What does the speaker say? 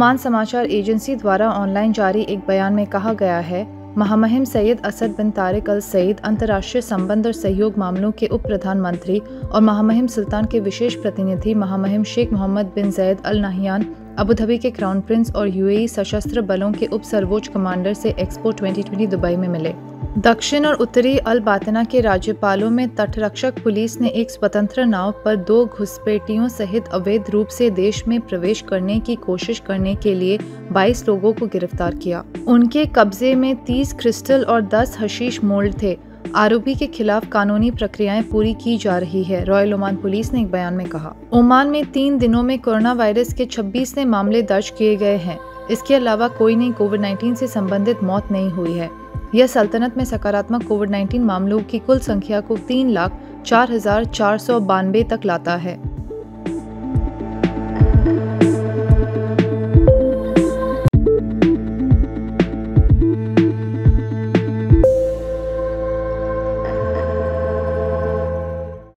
Oman समाचार agency द्वारा online जारी एक बयान में कहा गया है, महामहिम सैयद असद बिन तारिक अल सईद अंतर्राष्ट्रीय संबंध और सहयोग मामलों के उप प्रधानमंत्री और महामहिम सुल्तान के विशेष प्रतिनिधि महामहिम Sheikh Mohamed bin Zayed Al Nahyan Abu Dhabi के क्राउन प्रिंस और यूएई सशस्त्र बलों के उप सर्वोच्च कमांडर से एक्सपो 2020 दुबई में मिले। दक्षिण और उत्तरी अल बातना के राज्यपालों में तटरक्षक पुलिस ने एक स्वतंत्र नाव पर 2 घुसपैठियों सहित अवैध रूप से देश में प्रवेश करने की कोशिश करने के लिए 22 लोगों को गिरफ्तार किया। उनके कब्जे में 30 क्रिस्टल और 10 हशीश मोल्ड थे। आरोपी के खिलाफ कानूनी प्रक्रियाएं पूरी की जा रही है, रॉयल ओमान पुलिस ने एक बयान में कहा। ओमान में 3 दिनों में कोरोना वायरस के 26 नए मामले दर्ज किए गए हैं। इसके अलावा कोई नई कोविड-19 से संबंधित मौत नहीं हुई है। यह सल्तनत में सकारात्मक कोविड-19 मामलों की कुल संख्या को 3,04,492 तक लाता है।